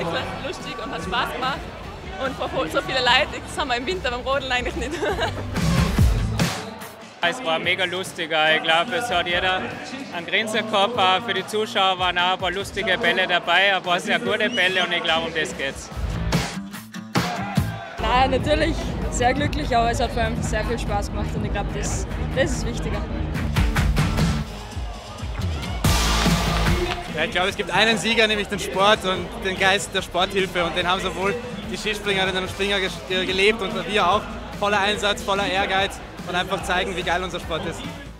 wirklich lustig und hat Spaß gemacht. Und vor so viele Leute, das haben wir im Winter beim Rodeln eigentlich nicht. Es war mega lustig. Ich glaube, es hat jeder einen Grinser gehabt. Auch für die Zuschauer waren auch ein paar lustige Bälle dabei, ein paar sehr gute Bälle und ich glaube, um das geht's. Nein, natürlich sehr glücklich, aber es hat vor allem sehr viel Spaß gemacht und ich glaube, das ist wichtiger. Ja, ich glaube, es gibt einen Sieger, nämlich den Sport und den Geist der Sporthilfe. Und den haben sowohl die Skispringerinnen und Springer gelebt und wir auch. Voller Einsatz, voller Ehrgeiz und einfach zeigen, wie geil unser Sport ist.